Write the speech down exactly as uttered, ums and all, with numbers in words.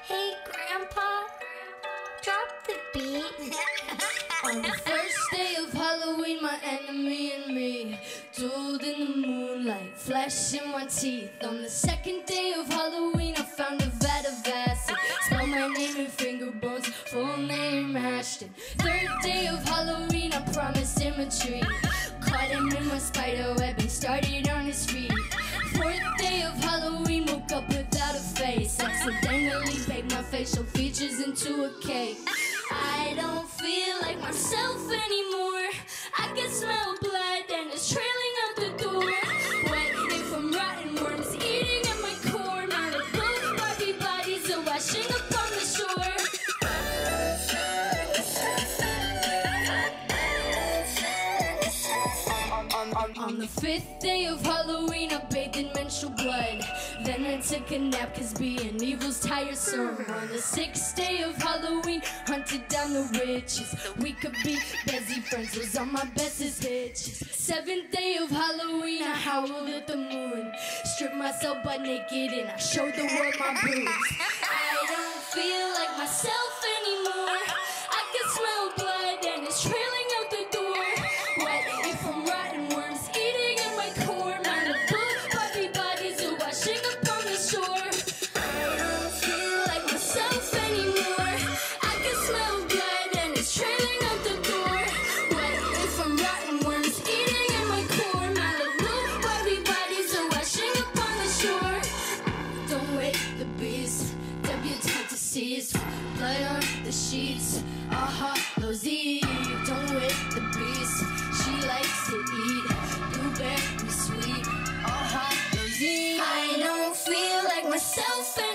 Hey, Grandpa, drop the beat. On the first day of Halloween, my enemy and me dueled in the moonlight, flesh in my teeth. On the second day of Halloween, I found a vat of acid, spelled my name in finger bones, full name Ashton. Third day of Halloween, I promised him a treat, caught him in my spider web and started on his feet. Fourth day of Halloween, woke up without a face, accidentally baked my facial features into a cake. I don't feel like myself anymore. I can smell blood and it's trailing out the door. Wet from rotten worms eating at my core. Malibu Barbie bodies are washing up on the shore. On the fifth day of Halloween, I bathed in menstrual blood. Then I took a nap, cause being evil's tiresome. On the sixth day of Halloween, hunted down the witches. We could be busy friends, was on my bestest hitches. Seventh day of Halloween, I howled at the moon, stripped myself butt naked and I showed the world my boobs. I don't feel like myself anymore. I can smell blood and it's trailing out the door. Wet from rotten worms eating at my core. Malibu Barbie bodies are washing up on the shore. I don't feel like myself anymore. I can smell blood and it's trailing out the door. Wet from rotten worms eating at my core. Malibu Barbie bodies are washing up on the shore. Don't wait, the beast, debutante to seize, blood on the sheets, aha, those Eve. Don't wait, the beast, she likes to eat blueberry sweet, aha, those Eve. I don't feel like myself anymore.